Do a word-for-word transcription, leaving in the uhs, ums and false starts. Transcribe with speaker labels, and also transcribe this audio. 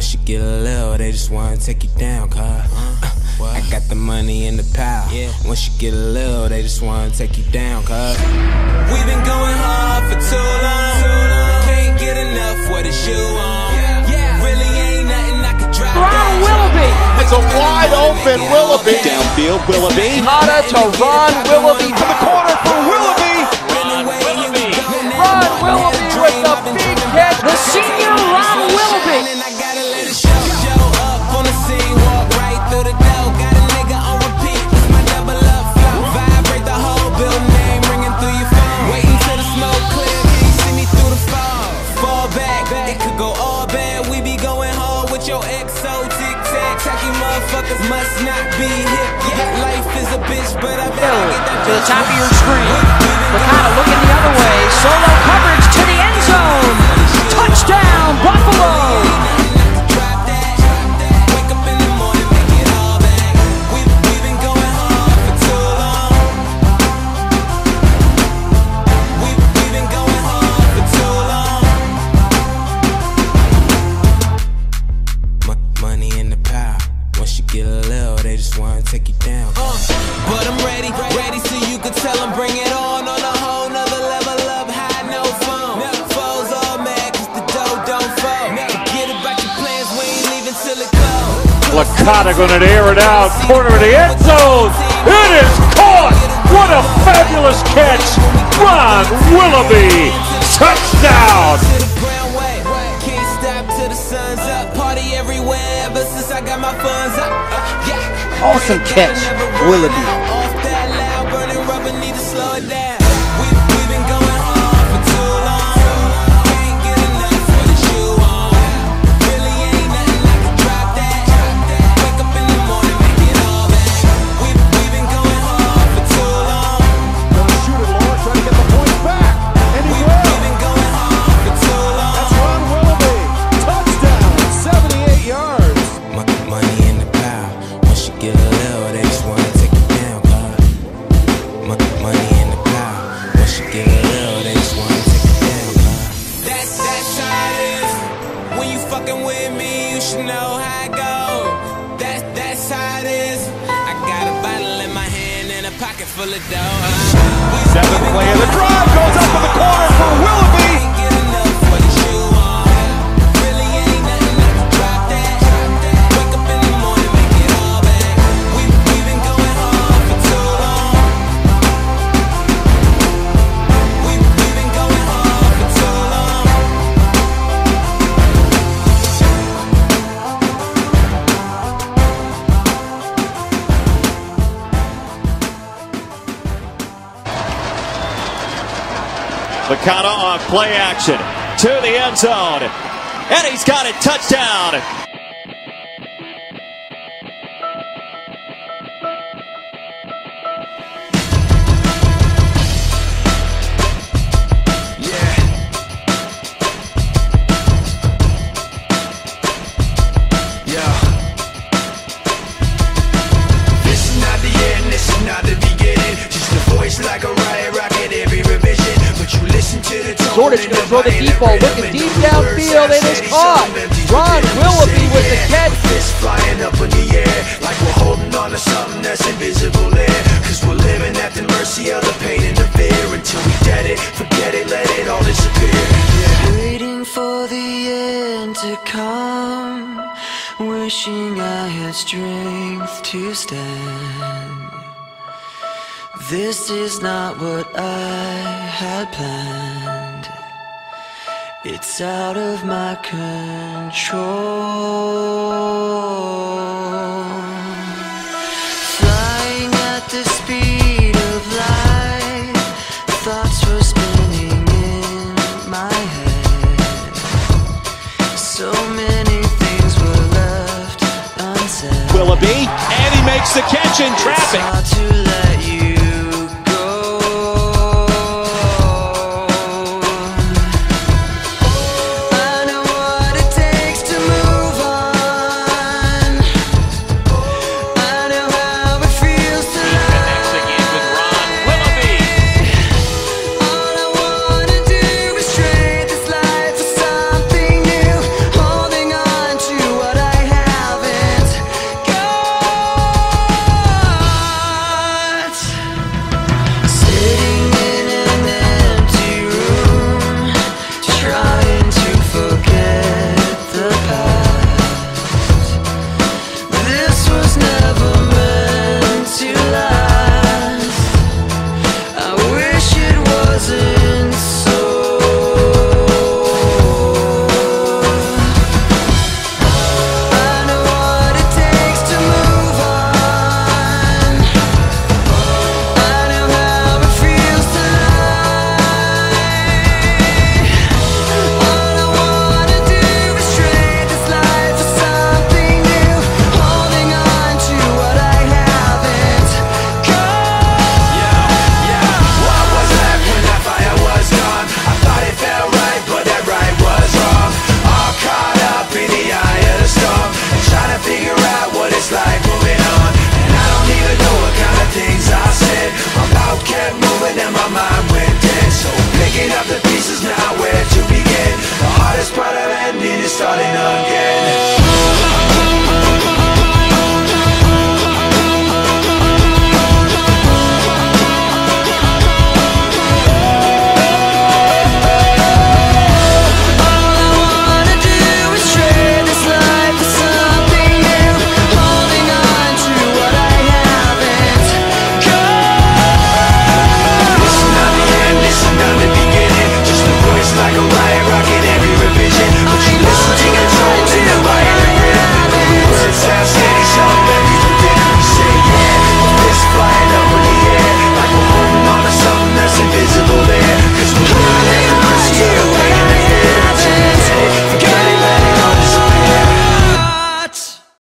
Speaker 1: Once you get a little, they just wanna take you down, cuz uh, I got the money and the power. Yeah. Once you get a little, they just wanna take you down, cuz we've been going hard for too long. Can't get enough, what is you on? Yeah. Really ain't nothing I could drop.
Speaker 2: Ron Willoughby.
Speaker 3: It's a wide open Willoughby. Downfield, Willoughby.
Speaker 2: Carter to Ron Willoughby to the corner for Willoughby.
Speaker 1: Ron Willoughby.
Speaker 2: Ron Willoughby with the big catch. The senior Ron Willoughby.
Speaker 1: And I gotta let it show. Show up on the scene, walk right through the door. Got a nigga on repeat. It's my double up flow. Vibrate the whole building, name ringing through your phone. Waiting till the smoke clear. Can you see me through the fog? Fall back, it could go all bad. We be going hard with your exo tic tac. Tacky motherfuckers must not be hip. Yeah, life is a bitch, but I better get that
Speaker 2: to the top of your screen. Licata looking the other way. Solo coverage to the end zone. Touchdown, Buffalo.
Speaker 1: Get a little, they just wanna take you down. Uh, but I'm ready, ready so you can tell them bring it on on a whole nother level up high, no phone. Foes all mad cause the dough don't fall. Forget about your plans, we ain't leaving till it goes.
Speaker 4: Licata gonna air it out, corner of the end zone. It is caught! What a fabulous catch! Ron Willoughby, touchdown!
Speaker 1: Can't stop till the sun's up. Party everywhere ever since I got my funds up. Yeah.
Speaker 2: Awesome catch, Willoughby.
Speaker 1: Off that loud, burning rubber, need to slow it down. We've, we've been going hard for too long. Can't get enough for the shoe on. Really ain't nothing I can drop that. Wake up in the morning, make it all back. We've, we've been going hard for too long.
Speaker 3: Gonna shoot it, Lord, trying to get the points back. And he
Speaker 1: We've,
Speaker 3: will.
Speaker 1: we've been going hard for too long.
Speaker 3: That's Ron Willoughby. Touchdown, seventy-eight yards.
Speaker 1: Money in the power. Once you get a little, they just wanna take you down, cuz money in the power. Once you get a little, they just wanna take you down, cuz that's that's how it is. When you fucking with me, you should know how it goes. That's that's how it is. I got a bottle in my hand and a pocket full of dough.
Speaker 3: Seventh play of the drive goes up in the corner for Willoughby.
Speaker 1: Can't get enough for the shoe on. Really ain't nothing I can drop that. Wake up in the morning, make it all back. We we've been going hard for too long. We we've been going hard for too long.
Speaker 5: Licata on play action to the end zone, and he's got it, touchdown.
Speaker 6: Yeah. Yeah. This is not the end, this is not the beginning. Just a voice like a riot rocket every revision. But you listen to the tone.
Speaker 2: Zordich gonna throw the deep ball, looking deep downfield, it is caught. Ron Willoughby with the catch.
Speaker 6: Fists flying up in the air, like we're holding on to something that's invisible there. Cause we're living at the mercy of the pain and the fear. Until we get it, forget it, let it all disappear. Yeah. Waiting for the end to come, wishing I had strength to stand. This is not what I had planned. It's out of my control. Flying at the speed of light, thoughts were spinning in my head. So many things were left unsaid.
Speaker 5: Willoughby, and he makes the catch in traffic.
Speaker 6: It's hard to let you to picking up the pieces now, where to begin? The hardest part of ending is starting again.